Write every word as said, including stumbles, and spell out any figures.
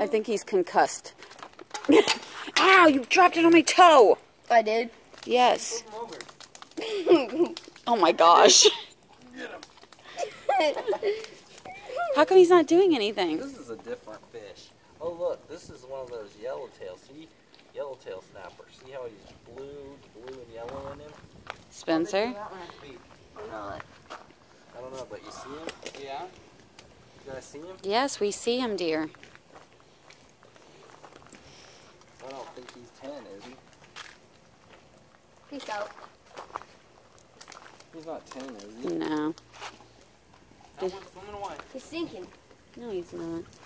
think he's concussed. Ow, you dropped it on my toe. I did. Yes. Oh my gosh. How come he's not doing anything? This is a different fish. Oh look, this is one of those yellowtail. See? Yellowtail snapper. See how he's blue, blue and yellow in him? Spencer? Or not. I don't know, but you see him? Yeah. You guys see him? Yes, we see him, dear. I don't think he's ten, is he? Peace out. He's not ten, is he? No. That one's swimming away. He's sinking. No, he's not.